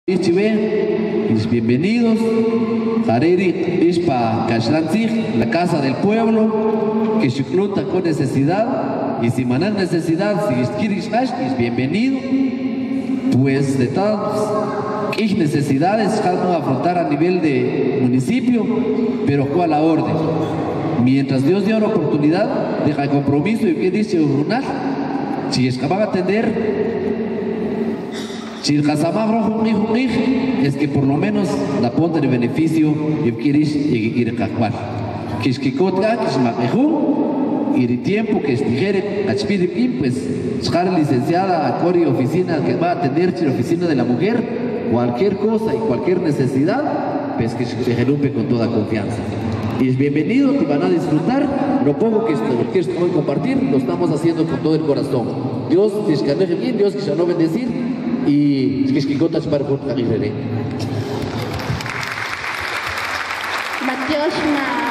Bienvenidos. Hariri Ishpa Kashlantzig, la casa del pueblo, que shukluta con necesidad, y si manan necesidad, si es bienvenido. Pues de todas las necesidades, vamos a afrontar a nivel de municipio, pero cuál la orden. Mientras Dios dio la oportunidad, deja el compromiso y que dice Urunal, si es que van a atender. Si el Casamagro es que por lo menos la ponta de beneficio y quieres ir a cacuar. Que es que cotka, que es mapejú, y de tiempo que es tijere, achpiriquín, pues, estar licenciada a Cori oficina que va a atender la oficina de la mujer, cualquier cosa y cualquier necesidad, pues que se interrumpe con toda confianza. Y es bienvenido, te van a disfrutar, lo poco que quieres compartir, lo estamos haciendo con todo el corazón. Dios te escaneje bien, Dios que se lo bendecir. Y es que gotas para por